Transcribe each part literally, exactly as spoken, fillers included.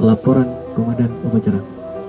Laporan Komandan Upacara.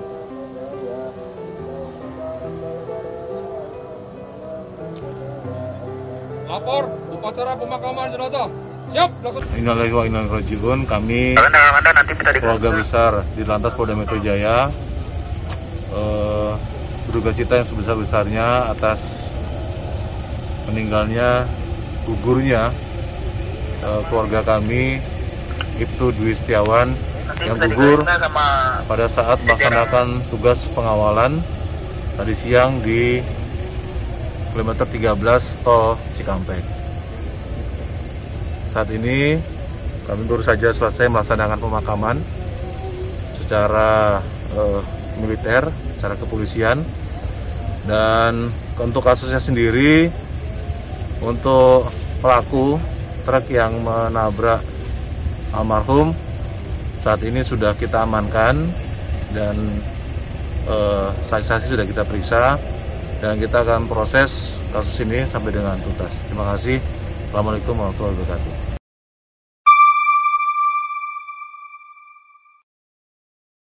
Lapor upacara pemakaman jenazah. Siap, langsung. Innalillahi wa inna ilaihi raji'un. Kami keluarga besar di Lantas Polda Metro Jaya eh, berduka cita yang sebesar-besarnya atas meninggalnya, gugurnya eh, keluarga kami, Ibtu Dwi Setiawan, yang gugur pada saat melaksanakan tugas pengawalan tadi siang di kilometer tiga belas Tol Cikampek. Saat ini kami baru saja selesai melaksanakan pemakaman secara eh, militer, secara kepolisian, dan untuk kasusnya sendiri, untuk pelaku truk yang menabrak almarhum saat ini sudah kita amankan dan eh, saksi-saksi sudah kita periksa, dan kita akan proses kasus ini sampai dengan tuntas. Terima kasih. Assalamualaikum warahmatullahi wabarakatuh.